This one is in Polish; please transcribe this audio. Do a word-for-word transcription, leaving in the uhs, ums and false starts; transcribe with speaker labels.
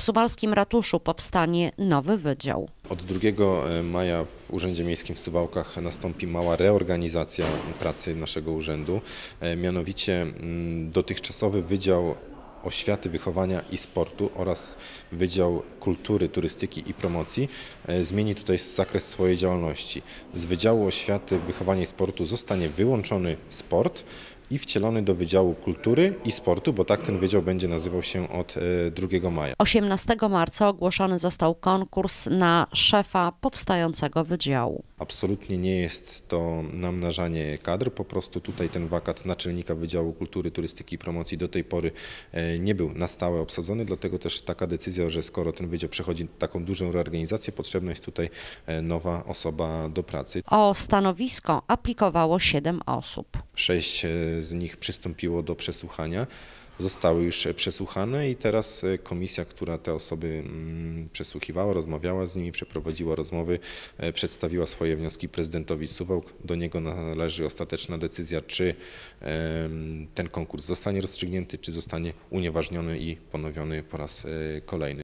Speaker 1: Suwalskim ratuszu powstanie nowy wydział.
Speaker 2: Od drugiego maja w Urzędzie Miejskim w Suwałkach nastąpi mała reorganizacja pracy naszego urzędu. Mianowicie dotychczasowy Wydział Oświaty, Wychowania i Sportu oraz Wydział Kultury, Turystyki i Promocji zmieni tutaj zakres swojej działalności. Z Wydziału Oświaty, Wychowania i Sportu zostanie wyłączony sport i wcielony do Wydziału Kultury i Sportu, bo tak ten wydział będzie nazywał się od drugiego maja.
Speaker 1: osiemnastego marca ogłoszony został konkurs na szefa powstającego wydziału.
Speaker 2: Absolutnie nie jest to namnażanie kadr, po prostu tutaj ten wakat naczelnika Wydziału Kultury, Turystyki i Promocji do tej pory nie był na stałe obsadzony, dlatego też taka decyzja, że skoro ten wydział przechodzi taką dużą reorganizację, potrzebna jest tutaj nowa osoba do pracy.
Speaker 1: O stanowisko aplikowało siedem osób.
Speaker 2: Sześć z nich przystąpiło do przesłuchania. Zostały już przesłuchane i teraz komisja, która te osoby przesłuchiwała, rozmawiała z nimi, przeprowadziła rozmowy, przedstawiła swoje wnioski prezydentowi Suwałk. Do niego należy ostateczna decyzja, czy ten konkurs zostanie rozstrzygnięty, czy zostanie unieważniony i ponowiony po raz kolejny.